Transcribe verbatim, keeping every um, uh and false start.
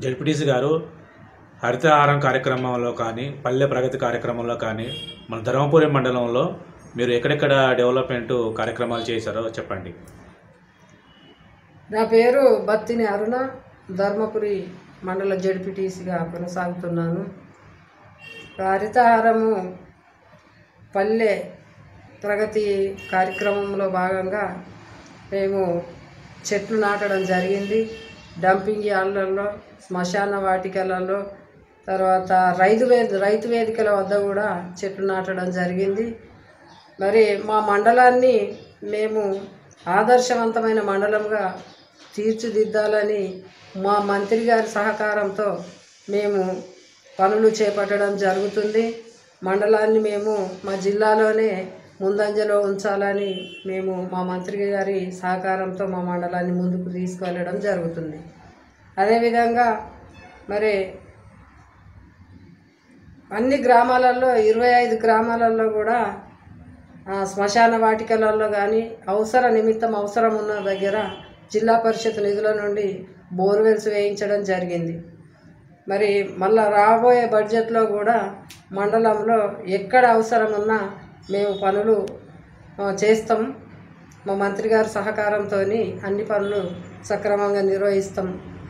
ZPTC గారు హరితహారం కార్యక్రమంలో కానీ పల్లె ప్రగతి కార్యక్రమంలో కానీ మన ధర్మపురి మండలంలో మీరు ఎక్కడెక్కడ డెవలప్మెంట్ కార్యక్రమాలు చేశారో చెప్పండి. నా పేరు బత్తిని అరుణ, ధర్మపురి మండల జడ్పీటీసీగా కొనసాగుతున్నాను. హరితహారము పల్లె ప్రగతి కార్యక్రమంలో భాగంగా మేము చెట్లు నాటడం జరిగింది. డంపింగ్ యార్డ్లలో, శ్మశాన వాటికలలో, తర్వాత రైతు వేది రైతు వేదికల వద్ద కూడా చెట్లు నాటడం జరిగింది. మరి మా మండలాన్ని మేము ఆదర్శవంతమైన మండలంగా తీర్చిదిద్దాలని మా మంత్రి గారి సహకారంతో మేము పనులు చేపట్టడం జరుగుతుంది. మండలాన్ని మేము మా జిల్లాలోనే ముందంజలో ఉంచాలని మేము మా మంత్రి గారి సహకారంతో మా మండలాన్ని ముందుకు తీసుకువెళ్ళడం జరుగుతుంది. అదేవిధంగా మరి అన్ని గ్రామాలలో ఇరవై ఐదు గ్రామాలలో కూడా శ్మశాన వాటికలలో కానీ అవసర నిమిత్తం అవసరం ఉన్న దగ్గర జిల్లా పరిషత్ నిధుల నుండి బోర్వెల్స్ వేయించడం జరిగింది. మరి మళ్ళా రాబోయే బడ్జెట్లో కూడా మండలంలో ఎక్కడ అవసరం ఉన్నా మేము పనులు చేస్తాం. మా మంత్రి గారి సహకారంతో అన్ని పనులు సక్రమంగా నిర్వహిస్తాం.